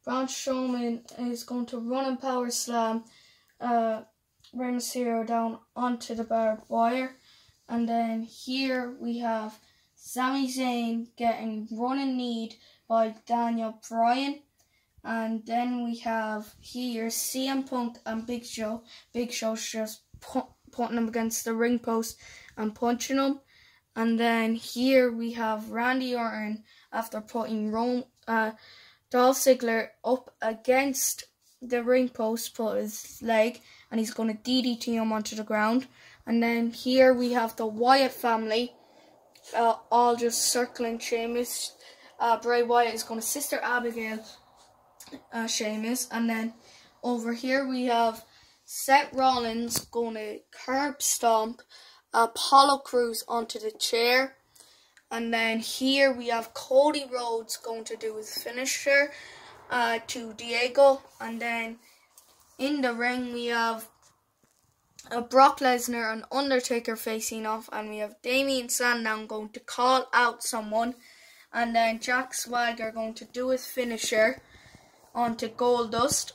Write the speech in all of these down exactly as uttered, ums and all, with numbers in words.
Braun Strowman is going to run and power slam uh, Rey Mysterio down onto the barbed wire. And then here we have Sami Zayn getting run and kneed by Daniel Bryan. And then we have here C M Punk and Big Show. Big Show's just pu putting him against the ring post and punching him. And then here we have Randy Orton after putting Rome, uh, Dolph Ziggler up against the ring post, put his leg, and he's going to D D T him onto the ground. And then here we have the Wyatt family, uh, all just circling Sheamus. Uh, Bray Wyatt is going to Sister Abigail uh, Sheamus. And then over here we have Seth Rollins going to curb stomp Apollo Crews onto the chair. And then here we have Cody Rhodes going to do his finisher uh, to Diego. And then in the ring we have uh, Brock Lesnar and Undertaker facing off. And we have Damien Sandow going to call out someone. And then Jack Swagger going to do his finisher onto Goldust.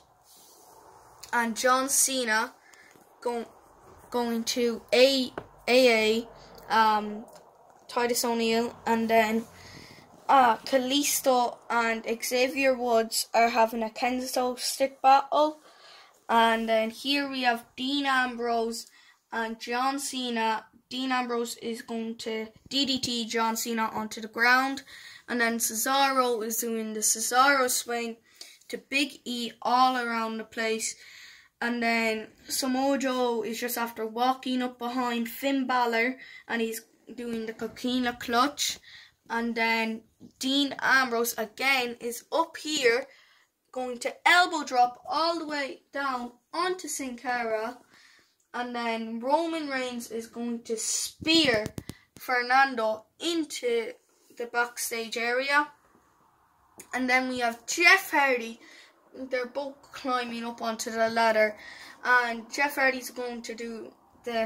And John Cena going, going to A A um, Titus O'Neil, and then uh, Kalisto and Xavier Woods are having a kendo stick battle. And then here we have Dean Ambrose and John Cena. Dean Ambrose is going to D D T John Cena onto the ground. And then Cesaro is doing the Cesaro swing to Big E all around the place. And then Samoa Joe is just after walking up behind Finn Balor, and he's doing the Coquina clutch. And then Dean Ambrose again is up here going to elbow drop all the way down onto Sin Cara. And then Roman Reigns is going to spear Fernando into the backstage area. And then we have Jeff Hardy. They're both climbing up onto the ladder, and Jeff Hardy's going to do the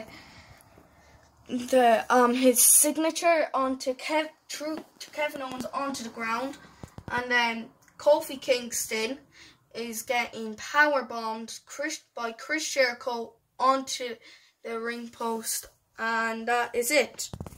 the um his signature onto Kev through to Kevin Owens onto the ground. And then Kofi Kingston is getting power bombed Chris, by Chris Jericho onto the ring post, and that is it.